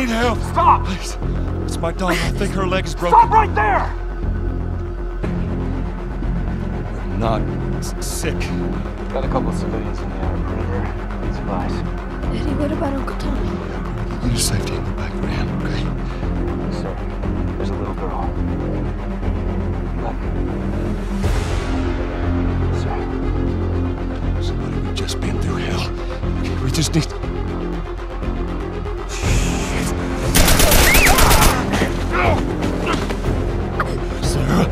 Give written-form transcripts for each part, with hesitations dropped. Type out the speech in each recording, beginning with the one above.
need help. Stop! Please. It's my daughter. I think her leg is broken. Stop right there! I'm not sick. Got a couple civilians in the outer perimeter. Need supplies. Eddie, what about Uncle Tommy? I'm to safety in the back van, okay? Sir, there's a little girl. Look. Sir. Somebody, we've just been through hell. Okay, we just need... Sarah.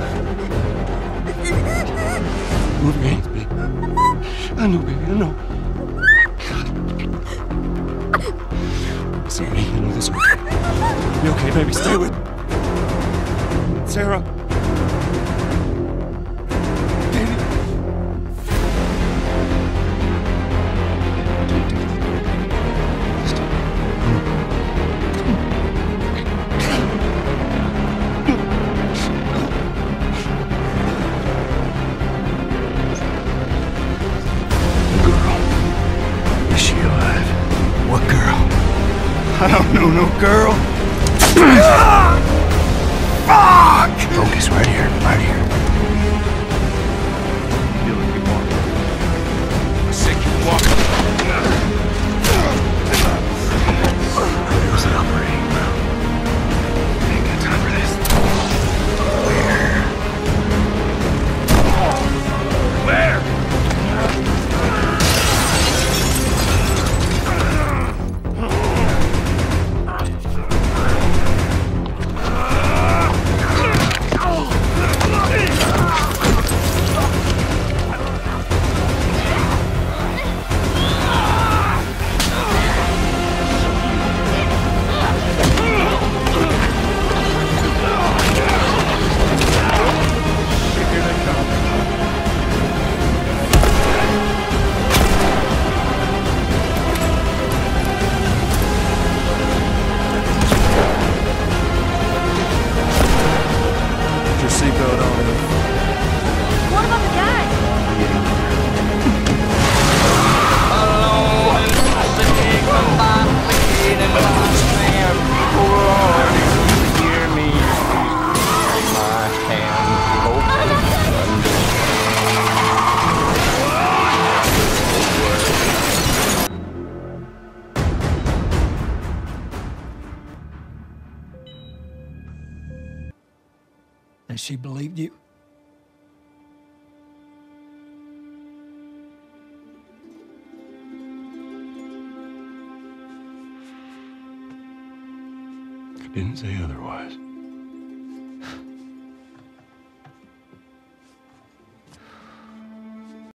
Move your hands, baby. I know, baby, I know. Sarah, I know this one. You okay, baby? Stay with... Sarah. Baby. Is she alive? What girl? I don't know no girl. Fuck! Focus right here, right here. Keep walking. Sick, keep walking. It was an operating room. I ain't got time for this. Where? Seatbelt on. What about the guy? And she believed you? I didn't say otherwise.